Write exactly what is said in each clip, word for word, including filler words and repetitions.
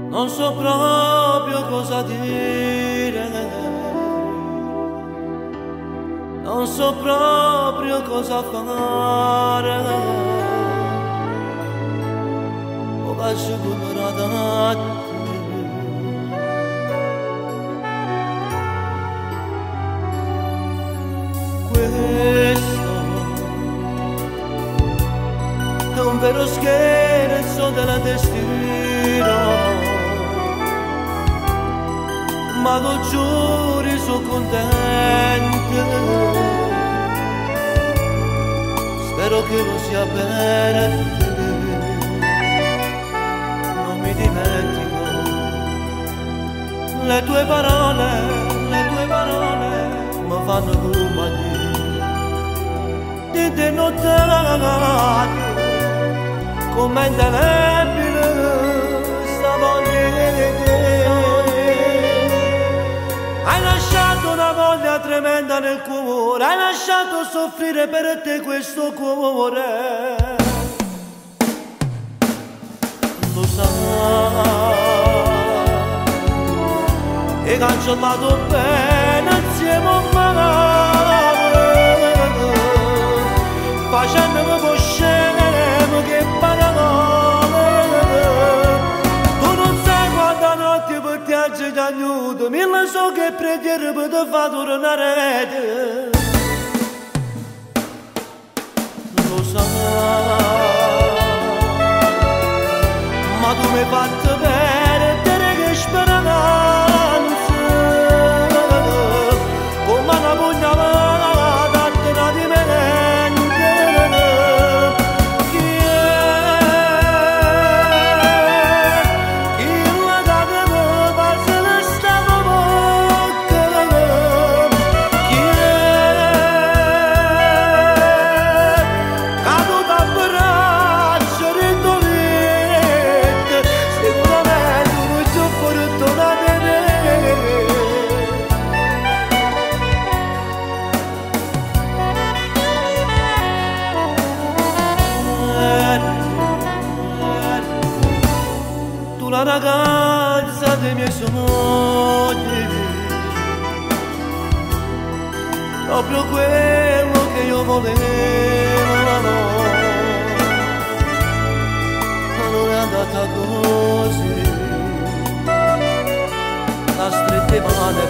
non so proprio cosa dire, non so proprio cosa fare, o faccio come la date. Questo è un vero scherzo della destino, ma lo giuri sono contento, spero che lo sia per te, non mi dimentico le tue parole, le tue parole mi fanno compagnia di te notate, come indelebile sta voglia di te. Hai lasciato una voglia tremenda nel cuore, hai lasciato soffrire per te questo cuore. Lo sai, hai cancellato bene insieme a me, facendomi un po' scemo che parole. Tu non sai quanta notte per te oggi ti aiuto, mille so che preghiere per te fa tornare te. Lo sai, ma tu mi hai fatto perdere che speranza, come una pugnalata a te di me. La ragazza dei miei sogni, proprio quello che io volevo, ma non è andata così. La strette male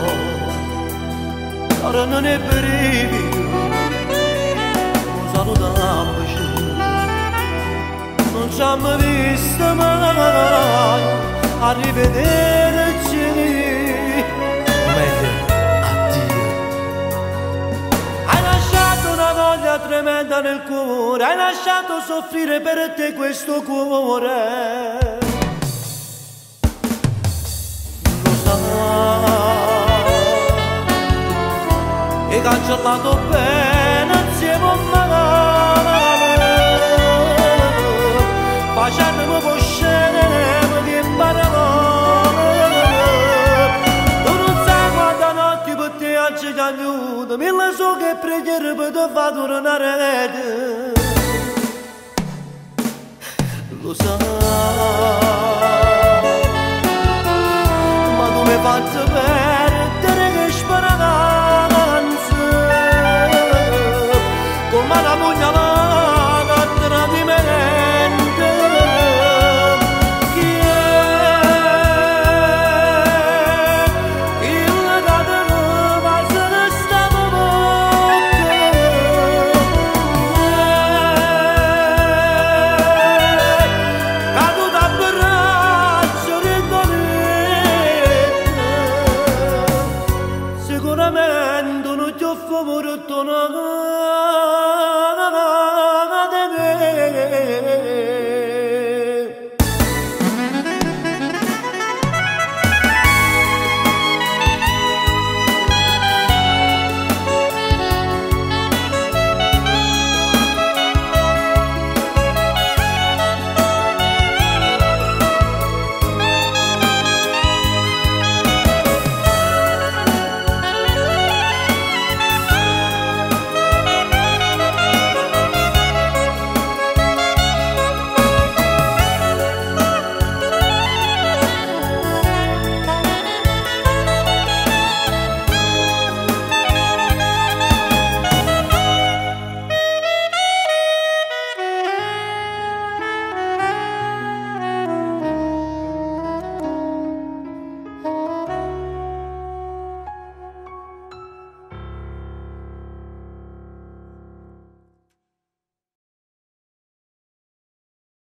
poi, ora non è brivido, un saluto a bacio. Non ci abbiamo visto mai, arrivederci. O meglio, addio. Hai lasciato una voglia tremenda nel cuore, hai lasciato soffrire per te questo cuore. Lo sai, hai cancellato bene insieme a me, facendomi un po' scemo che parole. Tu non sai quanta notte per te oggi ti aiuto, mille so che preghiere per te fa tornare te. Lo sai.